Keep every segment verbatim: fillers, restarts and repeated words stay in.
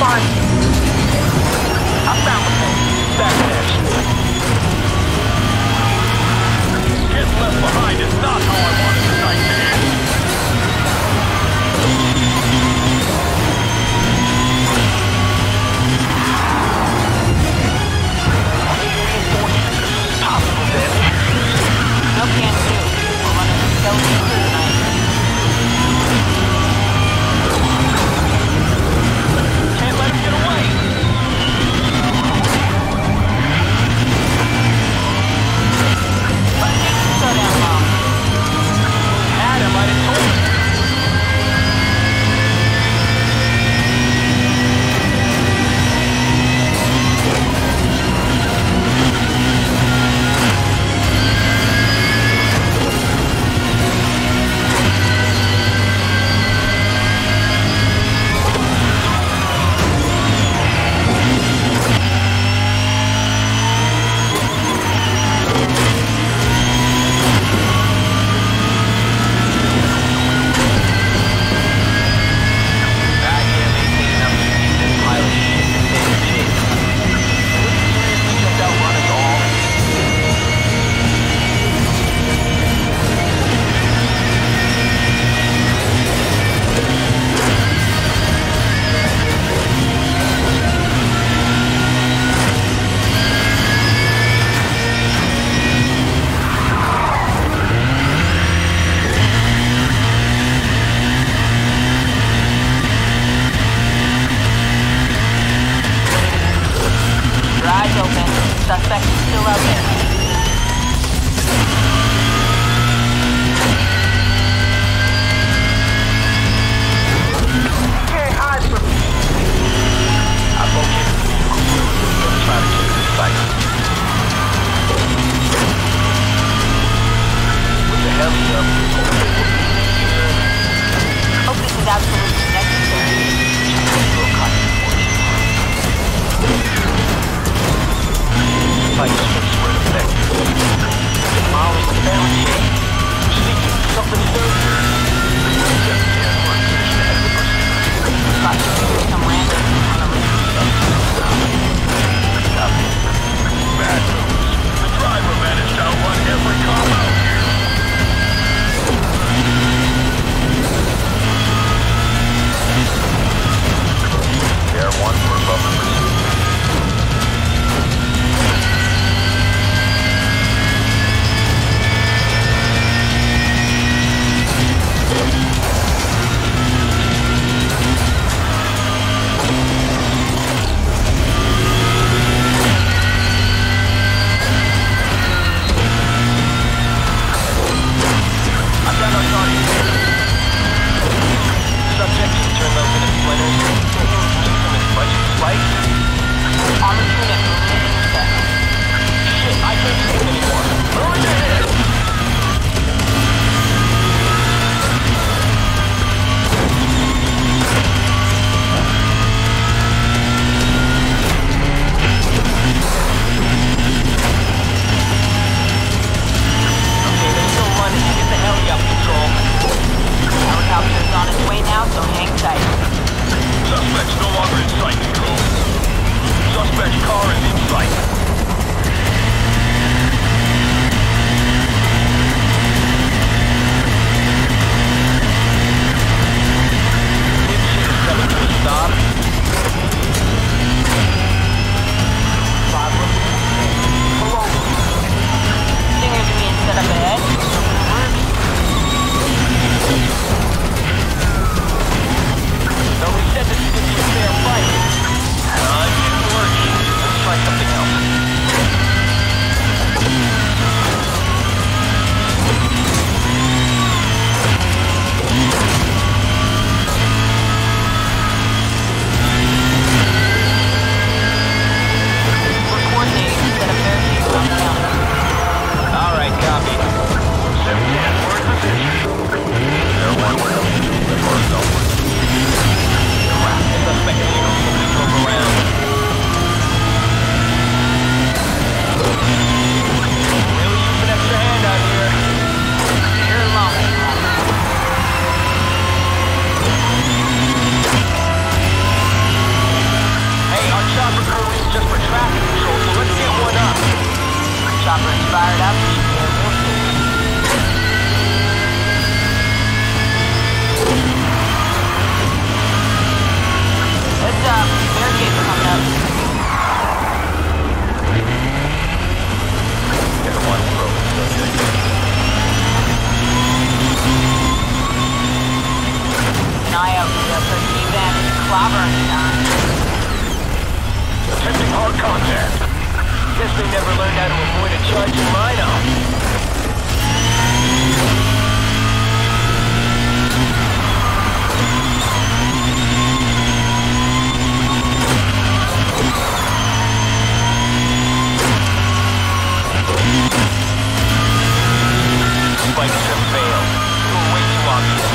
find you. I found the place. Back there. Getting left behind is not how I wanted the night to end. Possible damage. No can do. We're running a skeleton crew tonight. Can't let him get away. Charging mine up. Spikes have failed. You were way too obvious.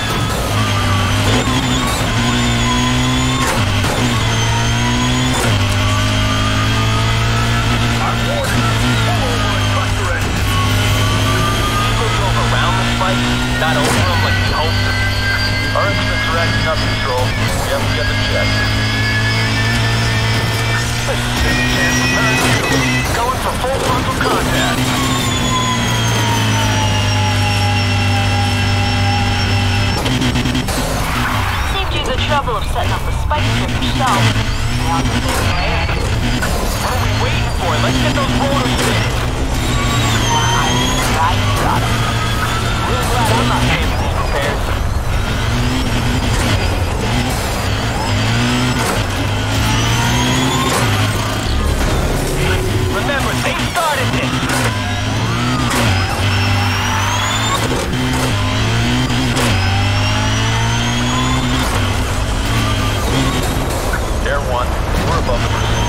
I'm warning. Pull over and cut your engine. People drove around the spikes, not over them like we hoped. Our instruments are acting up, Control. We have to get them checked. This is a chance to turn two. Going for full frontal contact. The trouble of setting up the spike strip yourself. Now the thing right? What are we waiting for? Let's get those rollers fixed. Wow, I got it. Real glad I'm not paying for these repairs. Remember, they started this. Air one, we're above the pursuit.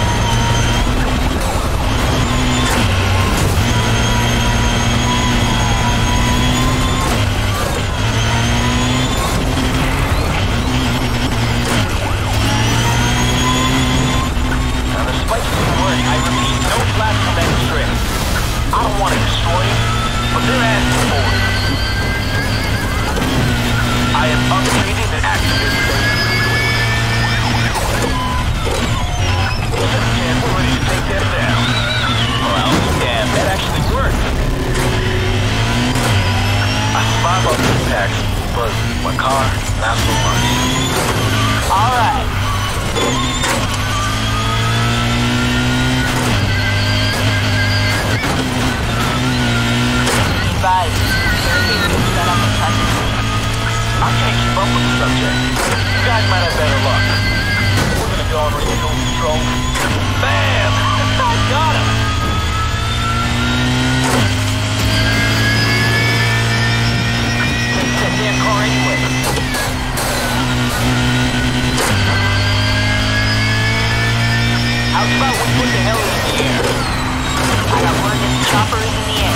Now the spikes didn't work. I repeat, no flash from that strip. I don't want to destroy it, but they're asking for it. I have upgraded and activated those. We're ready to take them down. Well, damn, that actually worked. I survived all the impacts, but my car, not so much. Alright. Advise. Barricade is set up and touch it. I can't keep up with the subject. You guys might have better luck. We're gonna go on renewal control. Bam! I got him! Take that damn car anyway. How about we put the hell in the air? I got word that the chopper is in the air.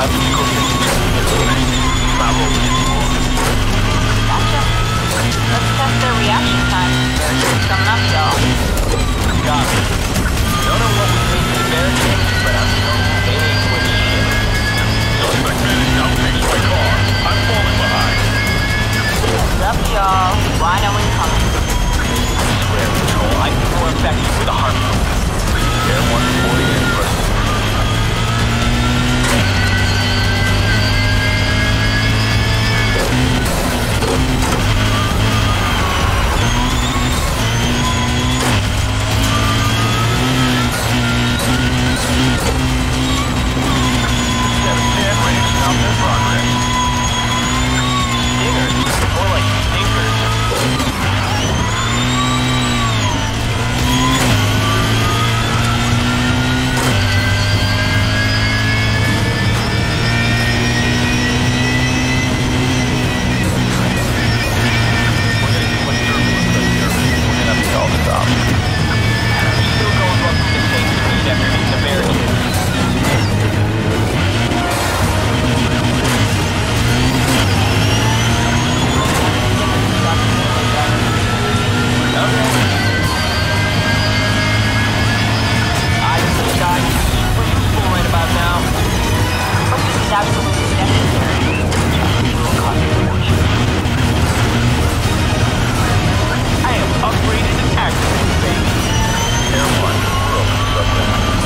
have vehicle distance. Not rolling anymore. Gotcha. Let's test their reaction time. Barricade's coming up, y'all. Copy. Don't know what we think of the barricade, but I'm told they ain't with shit. Suspect managed to outpace my car. I'm falling behind. Heads up, y'all. Rhino incoming. I swear, Patrol, I can more effective with a harpoon. Air one forty in first. seven ten, ready to stop their progress. Stingers? More like stinkers. We're getting too much turbulence up here. We're gonna have to all stop. I'm still going roughly the same speed after hitting the barricade. Absolutely necessary. Will cost a fortune. I am upgraded and activated, baby. Air one, we're open subject.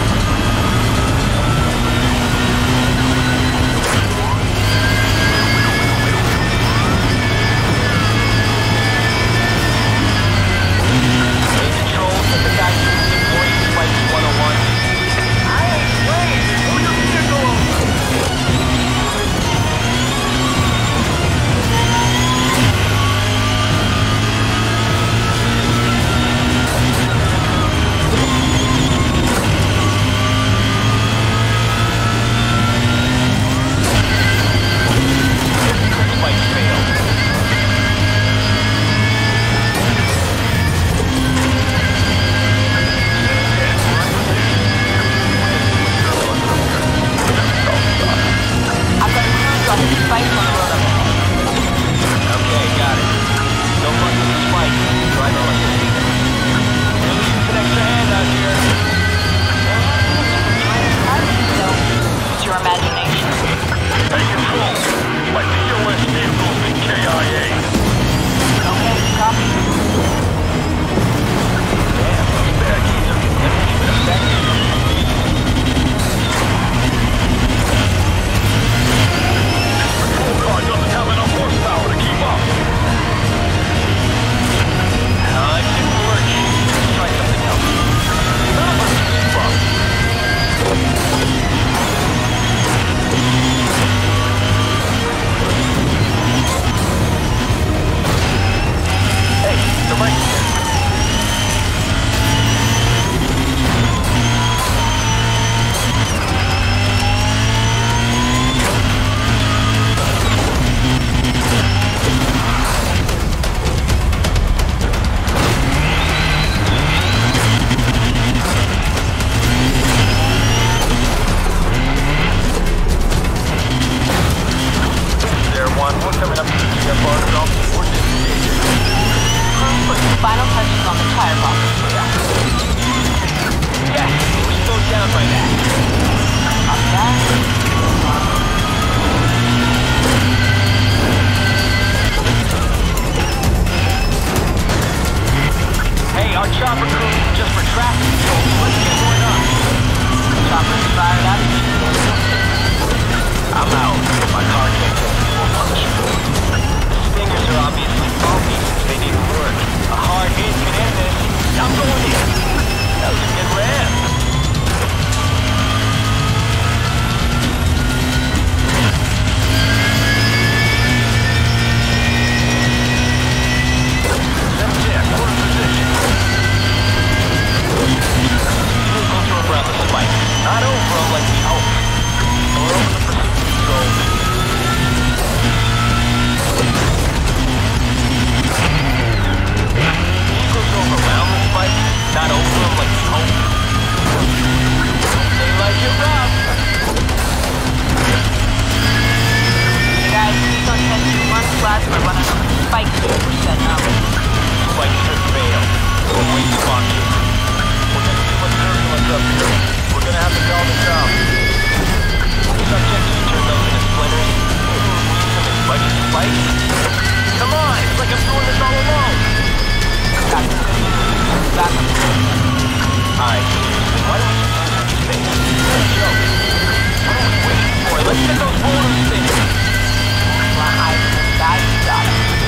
Hey, Control, send the guy to deploy Spikes one oh one. I ain't playing. Pull your vehicle over. Spike failed. I've got a cruise on the spikes on the road up ahead. Okay, got it. Don't fuck with the spike. Driver must have seen it. We're losing some extra hand out here. Use your imagination. Hey, Control. My P O S vehicle's been K I A. Okay, copy. Damn, those barricades are getting empty but effective. This patrol car doesn't have enough horsepower to keep up. Uh, it didn't work. Let's try something else. None of us can keep up. Hey, the right here. There, one. We're coming up to the G F R stop. We're disengaging. Put the final touches on the tire boxes for that. Yes, we're slowed down by that. Up that. Hey, our chopper crew just for traffic control. Let's get going on. Chopper's fired up. I'm out. My car can't take any more punishment. The stingers are obviously faulty since they didn't work. A hard hit can end this. I'm going in. That was a good ram. That's it. We're in position. Vehicles are around the spike. Not over like we hoped. We're over the pursuit control. Vehicles over around the spike. back on the road. Alright, seriously, why don't you use your space? Let's go. What are we waiting for? Let's get those rollers spinning. Well, I was guy stop.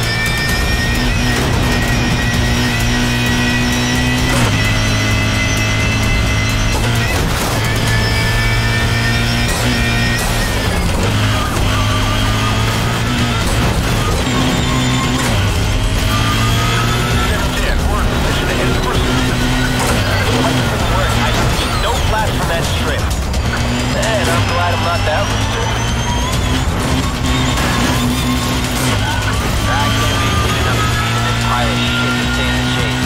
From that strip. And I'm glad I'm not that loser. I can't maintain enough speed in this pile of shit to stay in the chase.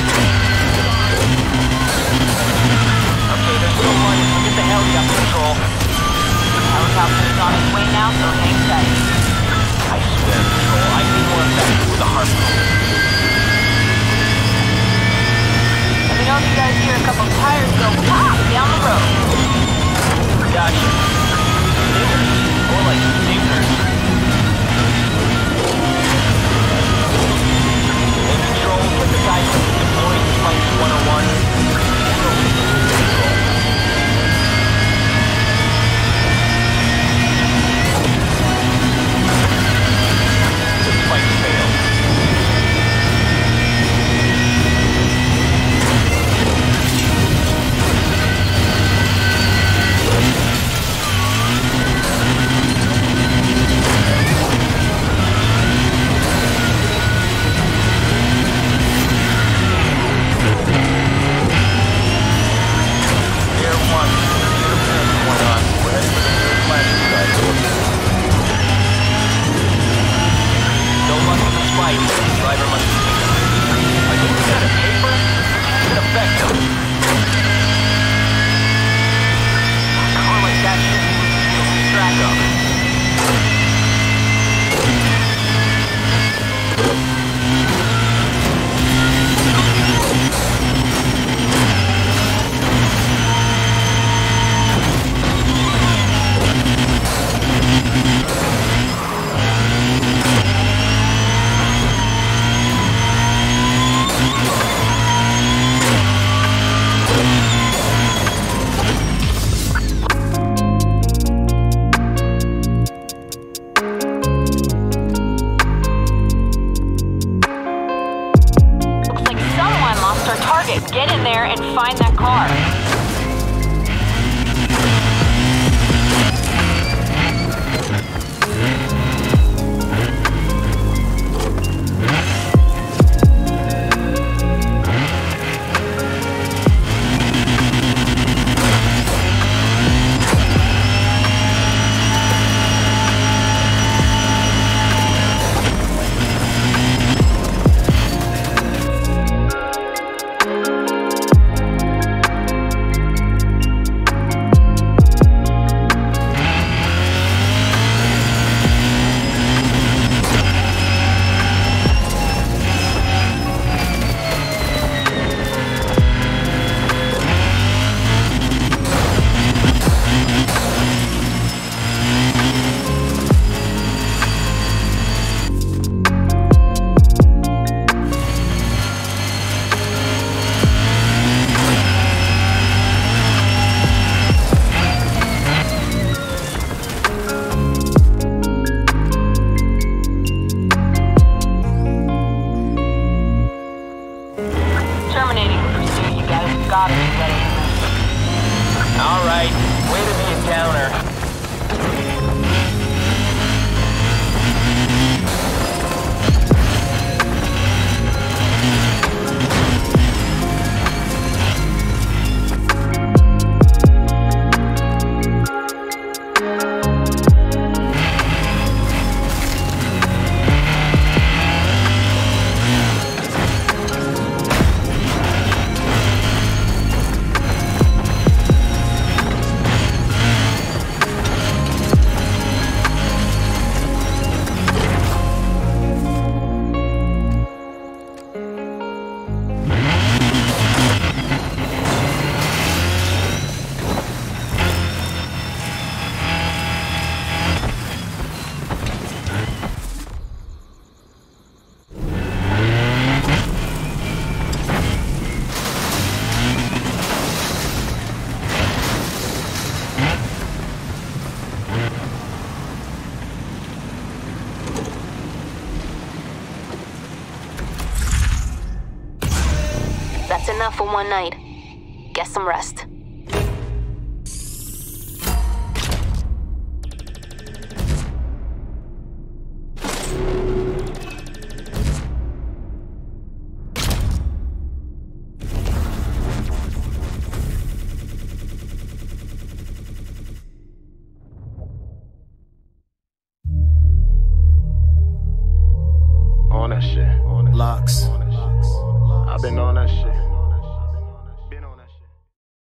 Okay, there's no money, so get the heli up control. Helicopter is on its way now, so hang tight. I swear, control, I can be more effective with a harpoon. Let me know if you guys hear a couple tires go pop down the road. Gotcha. Stingers? More like stingers. In control, get the guys deployed to Spike one oh one. Control. The spike failed. Get in there and find that car. for one night. Get some rest. On that shit. Locks. I've been on that shit.